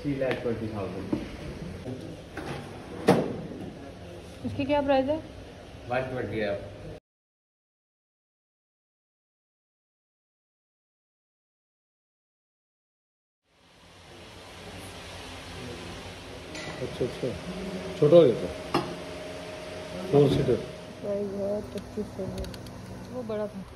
3,20,000। इसकी क्या प्राइस है? 120 है। अच्छा अच्छा, छोटा हो गया था 4 सीटर। प्राइस है 2500। वो बड़ा था।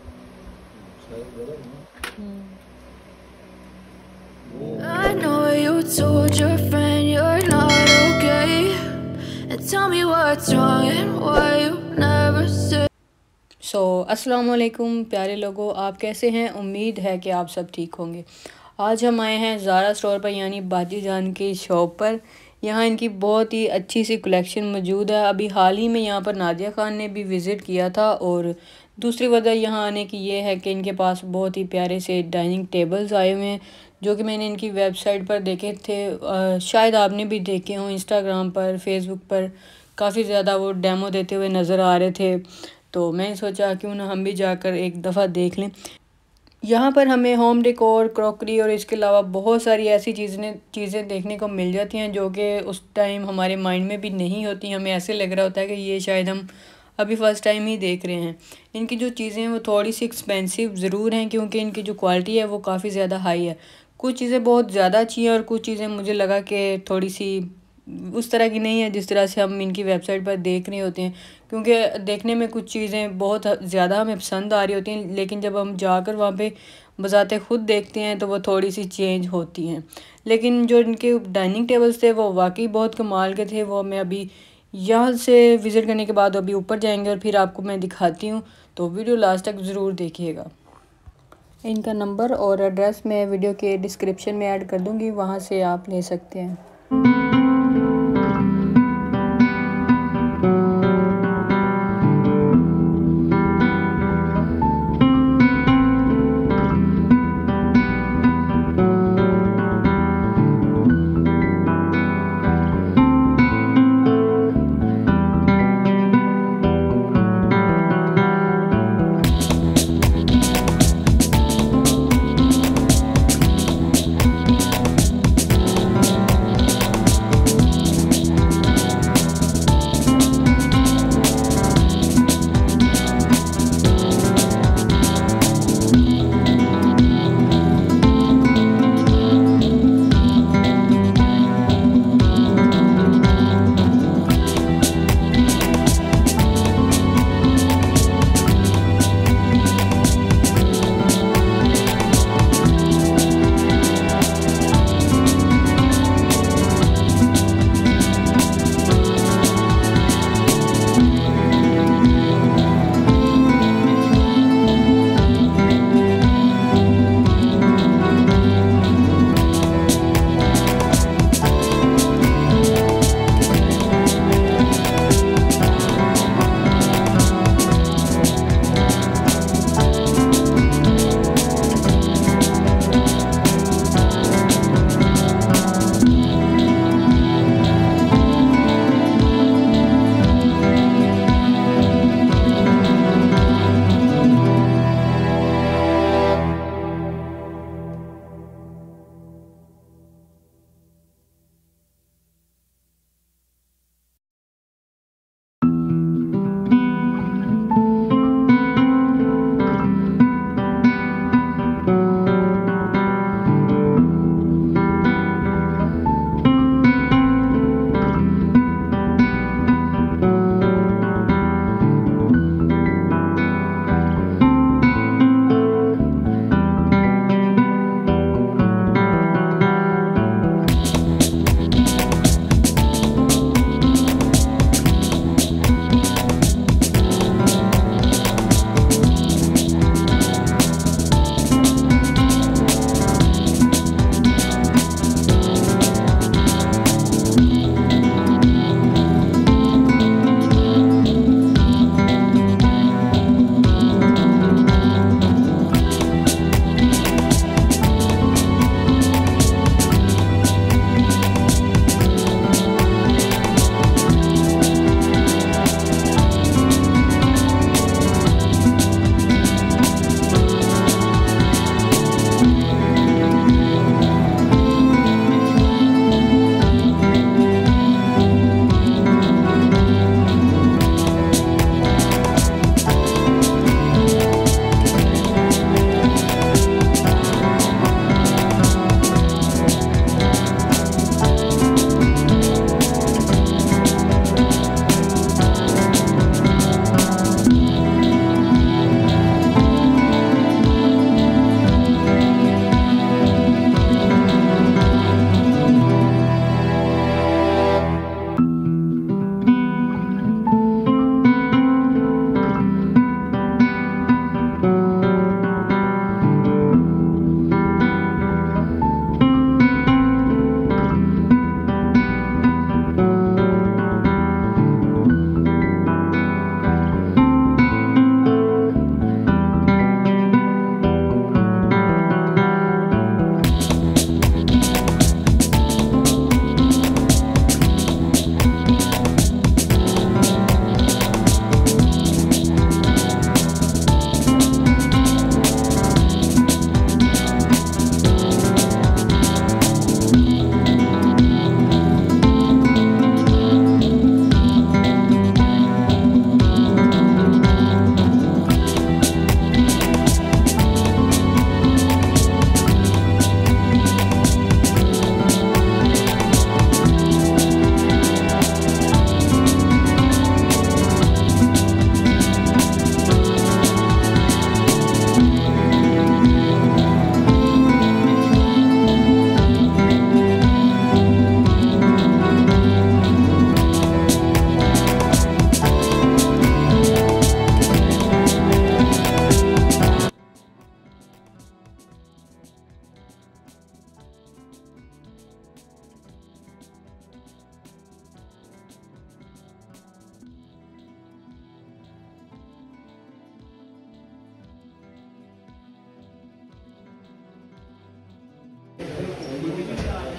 I know you told your friend you're not okay, and tell me what's wrong and why you never said. अस्सलाम वालेकुम प्यारे लोगों, आप कैसे हैं? उम्मीद है कि आप सब ठीक होंगे। आज हम आए हैं ज़ारा स्टोर पर, यानी बाजी जान की शॉप पर। यहाँ इनकी बहुत ही अच्छी सी कलेक्शन मौजूद है। अभी हाल ही में यहाँ पर नादिया खान ने भी विज़िट किया था, और दूसरी वजह यहाँ आने की ये है कि इनके पास बहुत ही प्यारे से डाइनिंग टेबल्स आए हुए हैं, जो कि मैंने इनकी वेबसाइट पर देखे थे। शायद आपने भी देखे हों, इंस्टाग्राम पर, फेसबुक पर काफ़ी ज़्यादा वो डेमो देते हुए नज़र आ रहे थे। तो मैंने सोचा क्यों ना हम भी जाकर एक दफ़ा देख लें। यहाँ पर हमें होम डेकोर, क्रॉकरी और इसके अलावा बहुत सारी ऐसी चीज़ें देखने को मिल जाती हैं जो कि उस टाइम हमारे माइंड में भी नहीं होती। हमें ऐसे लग रहा होता है कि ये शायद हम अभी फ़र्स्ट टाइम ही देख रहे हैं। इनकी जो चीज़ें हैं वो थोड़ी सी एक्सपेंसिव ज़रूर हैं, क्योंकि इनकी जो क्वालिटी है वो काफ़ी ज़्यादा हाई है। कुछ चीज़ें बहुत ज़्यादा अच्छी हैं और कुछ चीज़ें मुझे लगा कि थोड़ी सी उस तरह की नहीं है जिस तरह से हम इनकी वेबसाइट पर देख रहे होते हैं। क्योंकि देखने में कुछ चीज़ें बहुत ज़्यादा हमें पसंद आ रही होती हैं, लेकिन जब हम जाकर वहाँ पे बज़ाते ख़ुद देखते हैं तो वो थोड़ी सी चेंज होती हैं। लेकिन जो इनके डाइनिंग टेबल्स थे वो वाकई बहुत कमाल के थे। वो मैं अभी यहाँ से विज़िट करने के बाद अभी ऊपर जाएंगे और फिर आपको मैं दिखाती हूँ, तो वीडियो लास्ट तक ज़रूर देखिएगा। इनका नंबर और एड्रेस मैं वीडियो के डिस्क्रिप्शन में ऐड कर दूँगी, वहाँ से आप ले सकते हैं।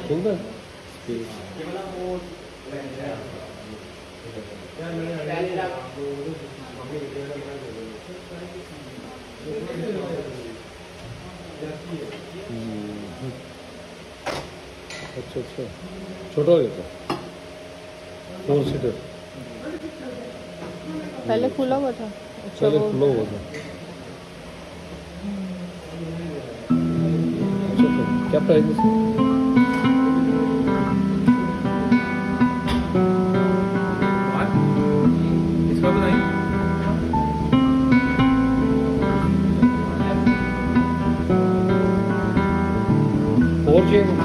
चलता है अच्छा अच्छा छोटा हो जाता 4 सीटर पहले खुला हुआ था। अच्छा पहले वो खुला हुआ था। अच्छा अच्छा क्या प्राइस है इसका बताइए। 4 चाहिए।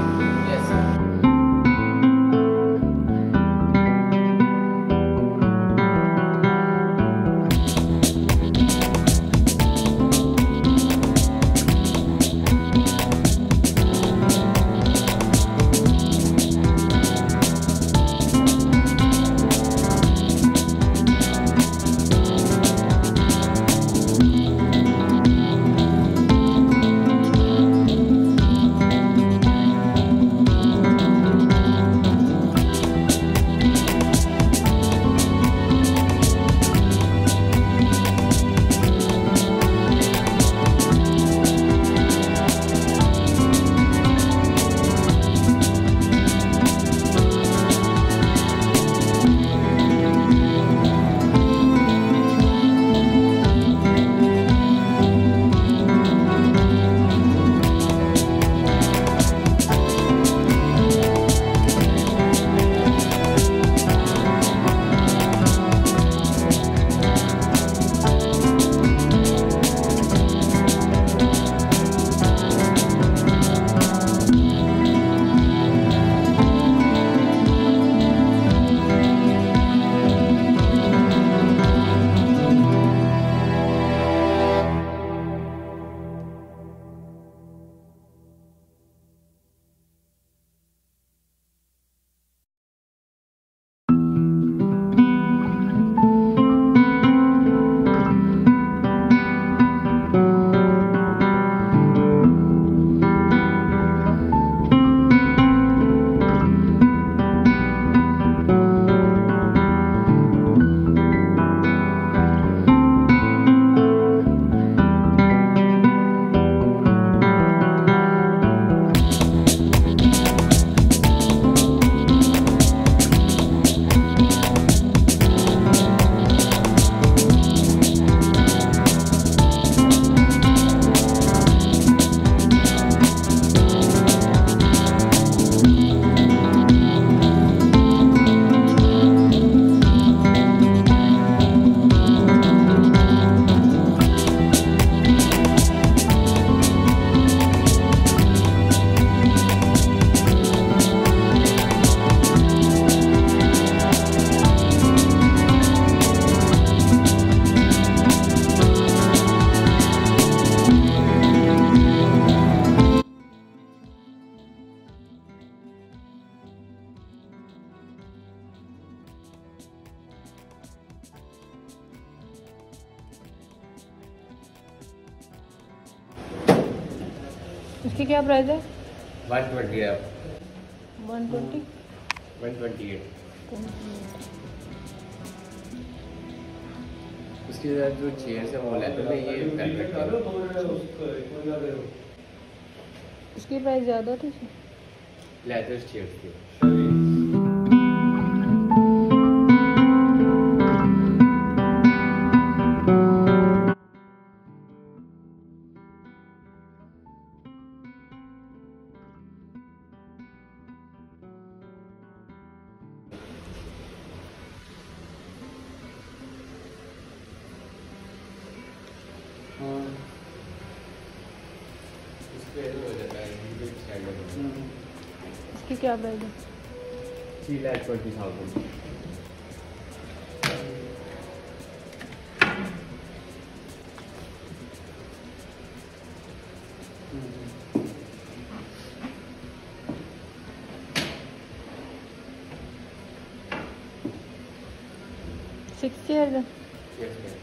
इसकी क्या प्राइस है? 120 है। 120 128 उसकी जो चेयर है वो लेदर में, ये वेलवेट है। इसकी प्राइस ज़्यादा थी। लेदर चेयर थी। इसकी क्या प्राइस है? 3,20,000। सिक्स चेयर है। Yes, ma'am.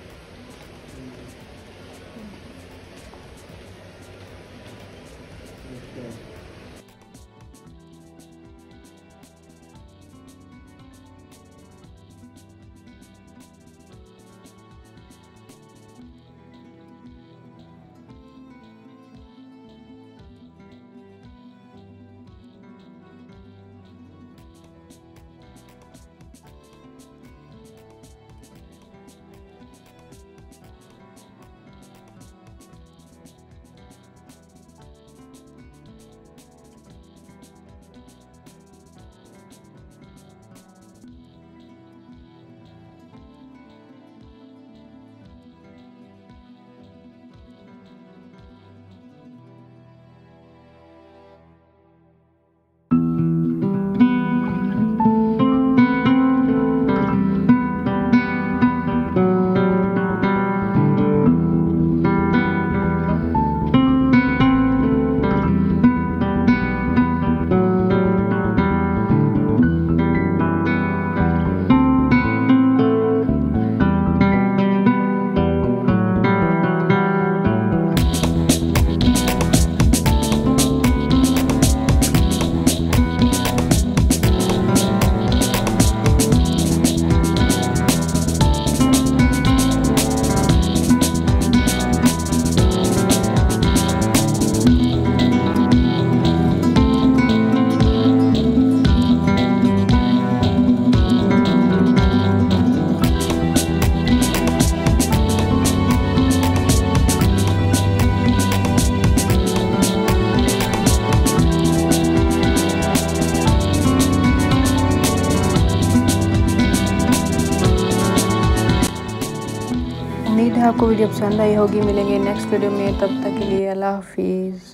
उम्मीद है आपको वीडियो पसंद आई होगी। मिलेंगे नेक्स्ट वीडियो में, तब तक के लिए अल्लाह हाफिज़।